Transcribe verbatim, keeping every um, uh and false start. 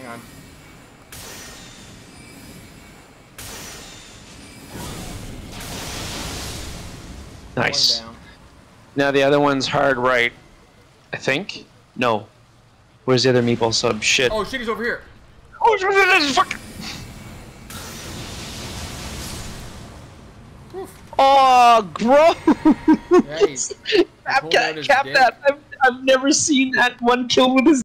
on. Nice. One down. Now the other one's hard right, I think. No. Where's the other meatball sub? Shit. Oh shit, he's over here. Oh, fuck. Oh, gross! Yeah, he's, he cap pulled out his cap dick. that. I've, I've never seen that one kill with his